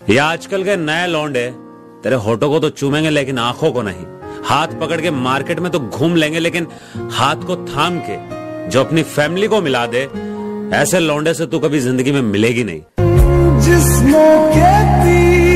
ये आजकल के नए लौंडे तेरे होठों को तो चूमेंगे लेकिन आंखों को नहीं। हाथ पकड़ के मार्केट में तो घूम लेंगे लेकिन हाथ को थाम के जो अपनी फैमिली को मिला दे, ऐसे लौंडे से तू कभी जिंदगी में मिलेगी नहीं। जिस्मों के